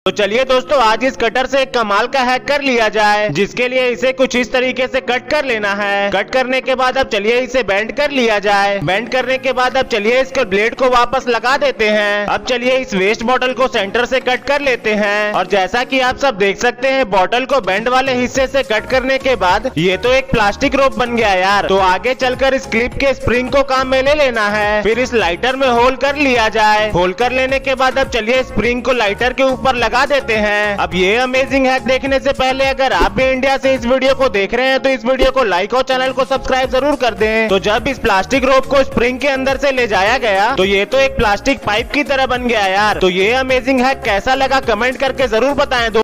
तो चलिए दोस्तों, आज इस कटर से एक कमाल का हैक कर लिया जाए, जिसके लिए इसे कुछ इस तरीके से कट कर लेना है। कट करने के बाद अब चलिए इसे बेंड कर लिया जाए। बेंड करने के बाद अब चलिए इसके ब्लेड को वापस लगा देते हैं। अब चलिए इस वेस्ट बॉटल को सेंटर से कट कर लेते हैं। और जैसा कि आप सब देख सकते हैं, बॉटल को बेंड वाले हिस्से से कट करने के बाद ये तो एक प्लास्टिक रोप बन गया यार। तो आगे चलकर इस क्लिप के स्प्रिंग को काम में ले लेना है। फिर इस लाइटर में होल कर लिया जाए। होल कर लेने के बाद अब चलिए स्प्रिंग को लाइटर के ऊपर लगा देते हैं। अब ये अमेजिंग हैक देखने से पहले अगर आप भी इंडिया से इस वीडियो को देख रहे हैं तो इस वीडियो को लाइक और चैनल को सब्सक्राइब जरूर कर दें। तो जब इस प्लास्टिक रोप को स्प्रिंग के अंदर से ले जाया गया तो ये तो एक प्लास्टिक पाइप की तरह बन गया यार। तो ये अमेजिंग हैक कैसा लगा कमेंट करके जरूर बताएं।